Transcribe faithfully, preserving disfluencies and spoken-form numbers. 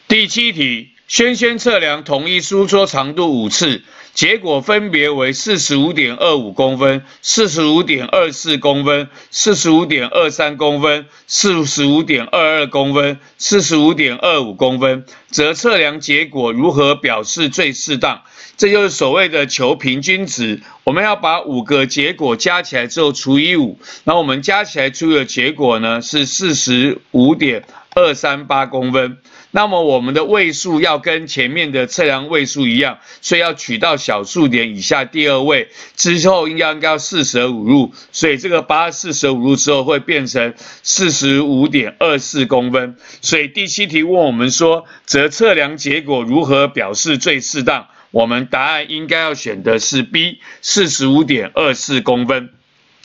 第七题，轩轩测量同一书桌长度五次，结果分别为 四十五点二五公分、四十五点二四公分、四十五点二三公分、四十五点二二公分、四十五点二五公分，则测量结果如何表示最适当？这就是所谓的求平均值。我们要把五个结果加起来之后除以五，那我们加起来出的结果呢是 四十五点二三八公分。那么我们的位数要跟前面的测量位数一样，所以要取到小数点以下第二位，之后应该应该要四舍五入，所以这个把它四舍五入之后会变成 四十五点二四公分。所以第七题问我们说，则测量结果如何表示最适当？我们答案应该要选的是 B， 四十五点二四公分。